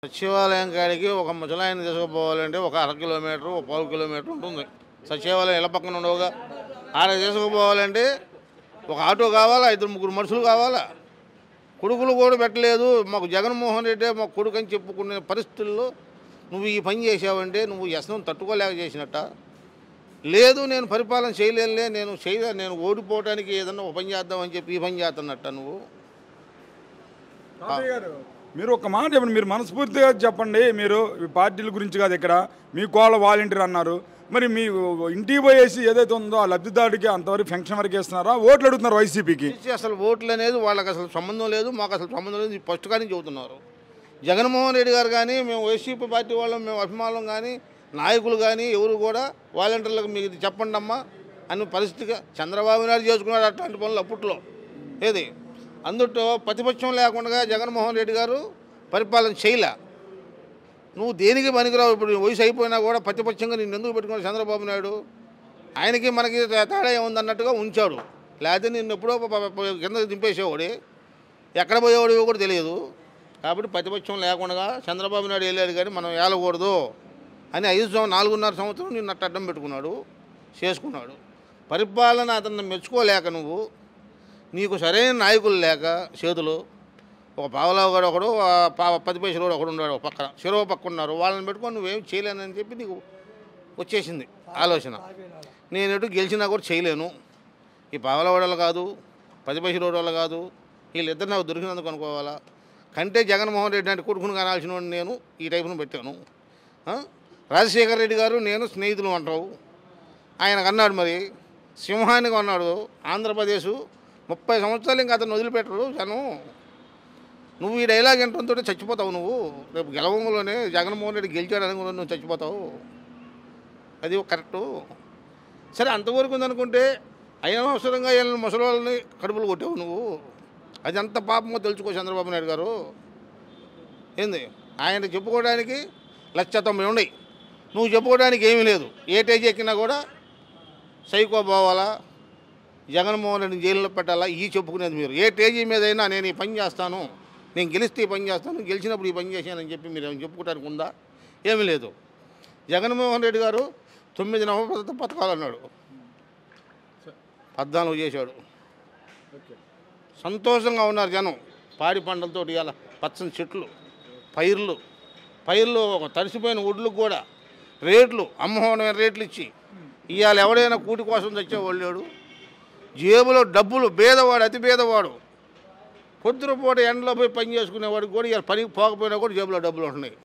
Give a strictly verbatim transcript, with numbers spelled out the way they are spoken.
సచివాలయం కాడికి ఒక ముసలాయన తీసుకుపోవాలంటే ఒక అర కిలోమీటర్ ఒక పావు కిలోమీటర్ ఉంటుంది. సచివాలయం ఇలా పక్కన ఉండవుగా. ఆడ తీసుకుపోవాలంటే ఒక ఆటో కావాలా, ఇద్దరు ముగ్గురు మనుషులు కావాలా. కొడుకులు కూడా పెట్టలేదు. మాకు జగన్మోహన్ రెడ్డి మాకు కొడుకు అని చెప్పుకునే పరిస్థితుల్లో నువ్వు ఈ పని చేసావంటే నువ్వు వ్యసనం తట్టుకోలేక చేసినట్ట. లేదు నేను పరిపాలన చేయలేనులే, నేను చేయలే, నేను ఓడిపోవడానికి ఏదన్నా ఒక పని చేద్దామని చెప్పి ఈ పని చేస్తున్నట్ట నువ్వు. మీరు ఒక మాట చెప్పండి, మీరు మనస్ఫూర్తిగా చెప్పండి. మీరు పార్టీల గురించి కాదు, ఇక్కడ మీ కోళ్ళ వాలంటీర్ అన్నారు. మరి మీ ఇంటికి పోయేసి ఏదైతే ఉందో ఆ లబ్ధిదారుడికి అంతవరకు ఫంక్షన్ వరకు వేస్తున్నారా, ఓట్లు అడుగుతున్నారు వైసీపీకి? అసలు ఓట్లు అనేది వాళ్ళకి అసలు సంబంధం లేదు, మాకు అసలు సంబంధం లేదు. ఫస్ట్ కానీ చెబుతున్నారు జగన్మోహన్ రెడ్డి గారు కానీ మేము వైసీపీ పార్టీ వాళ్ళం, మేము అభిమానులం కానీ నాయకులు కానీ ఎవరు కూడా వాలంటీర్లకు మీకు ఇది చెప్పండి అమ్మా అన్న పరిస్థితిగా చంద్రబాబు నాయుడు చేసుకున్నాడు అట్లాంటి పనులు అప్పట్లో. ఏది అందుట్లో ప్రతిపక్షం లేకుండా జగన్మోహన్ రెడ్డి గారు పరిపాలన చేయలే. నువ్వు దేనికి పనికిరావు. ఇప్పుడు వయసు అయిపోయినా కూడా ప్రతిపక్షంగా నిన్ను ఎందుకు పెట్టుకున్నాడు చంద్రబాబు నాయుడు? ఆయనకి మనకి తేడా ఏముందన్నట్టుగా ఉంచాడు. లేకపోతే నిన్ను ఎప్పుడో కింద దింపేసేవాడు, ఎక్కడ పోయేవాడు కూడా తెలియదు. కాబట్టి ప్రతిపక్షం లేకుండా చంద్రబాబు నాయుడు వెళ్ళాడు కానీ మనం ఏలకూడదు అని ఐదు సంవత్సరం నాలుగున్నర సంవత్సరం నిన్ను అట్ట అడ్డం పెట్టుకున్నాడు, చేసుకున్నాడు. పరిపాలన అతన్ని మెచ్చుకోలేక నువ్వు, నీకు సరైన నాయకులు లేక చేతులు ఒక పావలావు గారు ఒకడు, పది పైసలు ఒకడు ఉన్నాడు ఒక పక్కన, చెరువు పక్క ఉన్నారు. వాళ్ళని పెట్టుకొని నువ్వేం చేయలేనని చెప్పి నీకు వచ్చేసింది ఆలోచన. నేను ఎటు గెలిచినా కూడా చేయలేను, ఈ పావలవాడలు కాదు పది పైసలు వాళ్ళు కాదు, వీళ్ళిద్దరు నాకు దొరికినందుకు అనుకోవాలా. కంటే జగన్మోహన్ రెడ్డి అంటే కొడుకుని కానాల్సిన వాడిని నేను ఈ టైపును పెట్టాను. రాజశేఖర రెడ్డి గారు నేను స్నేహితులు అంటావు. ఆయనకు అన్నాడు మరి సింహానికి అన్నాడు ఆంధ్రప్రదేశ్ ముప్పై సంవత్సరాలు ఇంకా అతను వదిలిపెట్టరు జనం. నువ్వు ఈ డైలాగ్ ఎంతో చచ్చిపోతావు. నువ్వు రేపు గెలవంలోనే జగన్మోహన్ రెడ్డి గెలిచాడని కూడా నువ్వు చచ్చిపోతావు. అది కరెక్టు. సరే అంతవరకు ఉందనుకుంటే అనవసరంగా వీళ్ళని ముసలి కడుపులు కొట్టావు నువ్వు. అది అంత పాపమో తెలుసుకో చంద్రబాబు నాయుడు గారు. ఏంది ఆయన చెప్పుకోవడానికి లక్ష తొంభై ఉన్నాయి, నువ్వు చెప్పుకోవడానికి ఏమీ లేదు. ఏ టేజీ ఎక్కినా కూడా సైకో పోవాలా, జగన్మోహన్ రెడ్డిని జైల్లో పెట్టాలా, ఈ చెప్పుకునేది మీరు. ఏ టేజీ మీద అయినా నేను ఈ పని చేస్తాను, నేను గెలిస్తే ఈ పని చేస్తాను, గెలిచినప్పుడు ఈ పని చేశానని చెప్పి మీరు ఏమైనా చెప్పుకోవడానికి ఉందా? ఏమీ లేదు. జగన్మోహన్ రెడ్డి గారు తొమ్మిది నవభద్రత పథకాలు అన్నాడు, పద్నాలుగు చేశాడు. సంతోషంగా ఉన్నారు జనం. పాడి పంటలతో ఇవాళ పచ్చని చెట్లు, పైర్లు పైర్లు తడిసిపోయిన ఒడ్లకు కూడా రేట్లు అమ్మహోనమైన రేట్లు ఇచ్చి ఇవాళ ఎవడైనా కూటి కోసం తెచ్చేవాళ్ళు లేడు. జేబులో డబ్బులు, పేదవాడు అతి పేదవాడు పొద్దున పూట ఎండలో పోయి పని చేసుకునేవాడికి కూడా ఇవాళ పనికి పోకపోయినా కూడా జేబులో డబ్బులు ఉంటున్నాయి.